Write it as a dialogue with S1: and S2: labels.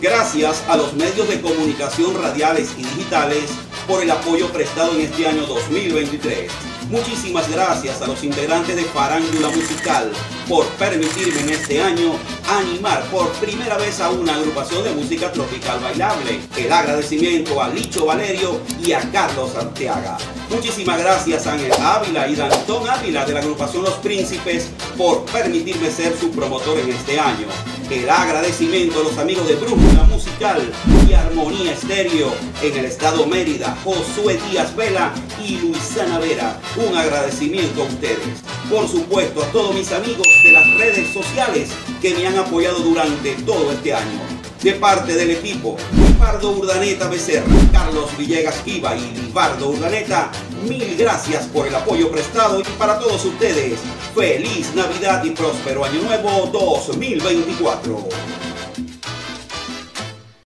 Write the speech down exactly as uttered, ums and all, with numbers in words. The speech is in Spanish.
S1: Gracias a los medios de comunicación radiales y digitales por el apoyo prestado en este año dos mil veintitrés. Muchísimas gracias a los integrantes de Farándula Musical por permitirme en este año animar por primera vez a una agrupación de música tropical bailable. El agradecimiento a Licho Valerio y a Carlos Arteaga. Muchísimas gracias a Ángel Ávila y Dantón Ávila de la agrupación Los Príncipes por permitirme ser su promotor en este año. El agradecimiento a los amigos de Brújula Musical y Armonía Estéreo en el estado Mérida, Josué Díaz Vela y Luisana Vera. Un agradecimiento a ustedes. Por supuesto, a todos mis amigos de las redes sociales que me han apoyado durante todo este año. De parte del equipo, Libardo Urdaneta Becerra, Carlos Villegas Iba y Libardo Urdaneta, mil gracias por el apoyo prestado y para todos ustedes, feliz Navidad y próspero Año Nuevo dos mil veinticuatro.